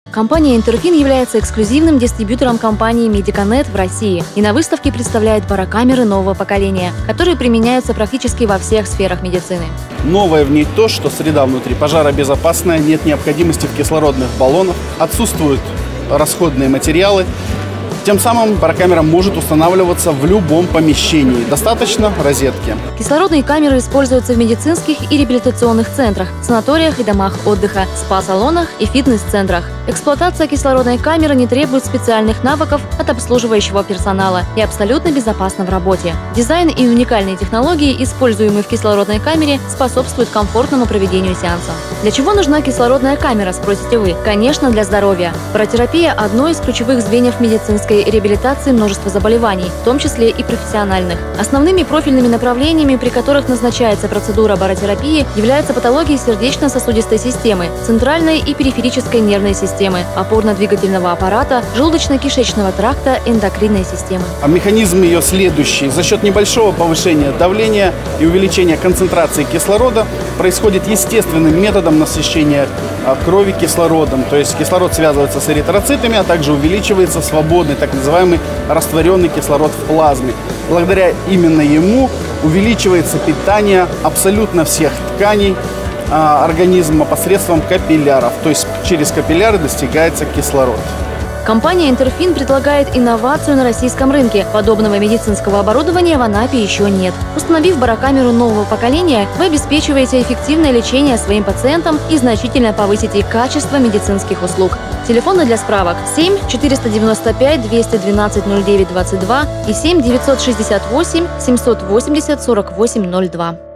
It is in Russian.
Компания Интерфин является эксклюзивным дистрибьютором компании Медиканет в России и на выставке представляет барокамеры нового поколения, которые применяются практически во всех сферах медицины. Новое в ней то, что среда внутри пожаробезопасная, нет необходимости в кислородных баллонах, отсутствуют расходные материалы. Тем самым барокамера может устанавливаться в любом помещении. Достаточно розетки. Кислородные камеры используются в медицинских и реабилитационных центрах, санаториях и домах отдыха, спа-салонах и фитнес-центрах. Эксплуатация кислородной камеры не требует специальных навыков от обслуживающего персонала и абсолютно безопасна в работе. Дизайн и уникальные технологии, используемые в кислородной камере, способствуют комфортному проведению сеанса. Для чего нужна кислородная камера, спросите вы? Конечно, для здоровья. Баротерапия – одно из ключевых звеньев медицинской реабилитации множества заболеваний, в том числе и профессиональных. Основными профильными направлениями, при которых назначается процедура баротерапии, являются патологии сердечно-сосудистой системы, центральной и периферической нервной системы, опорно-двигательного аппарата, желудочно-кишечного тракта, эндокринной системы. А механизм ее следующий. За счет небольшого повышения давления и увеличения концентрации кислорода происходит естественным методом насыщения крови кислородом. То есть кислород связывается с эритроцитами, а также увеличивается свободный, так называемый растворенный кислород в плазме. Благодаря именно ему увеличивается питание абсолютно всех тканей организма посредством капилляров. То есть через капилляры достигается кислород. Компания Интерфин предлагает инновацию на российском рынке. Подобного медицинского оборудования в Анапе еще нет. Установив барокамеру нового поколения, вы обеспечиваете эффективное лечение своим пациентам и значительно повысите качество медицинских услуг. Телефоны для справок 7 495 212 09 22 и 7 968 780 48 02.